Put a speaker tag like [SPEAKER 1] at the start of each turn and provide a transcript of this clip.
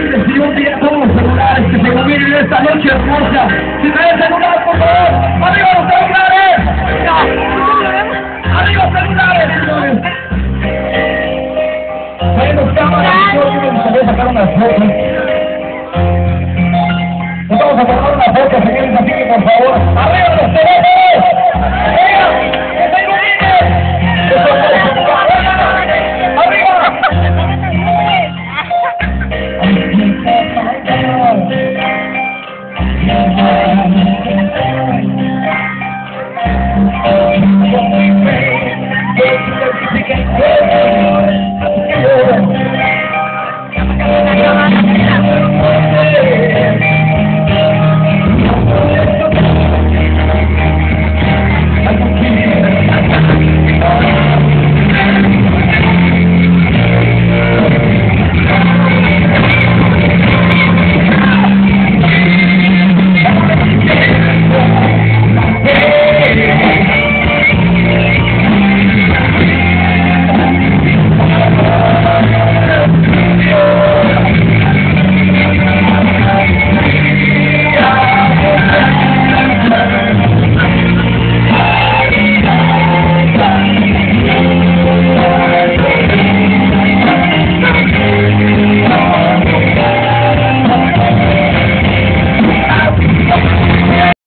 [SPEAKER 1] decirles si un día todos los celulares que se combinen en esta noche hermosa, si traen celulares, por favor, ¡amigos los celulares! ¡Amigos celulares, señores! Tenemos cámaras, yo me gustaría sacar unas fotos. Nos vamos a tomar una foto, señores, así que por favor, ¡amigos los celulares!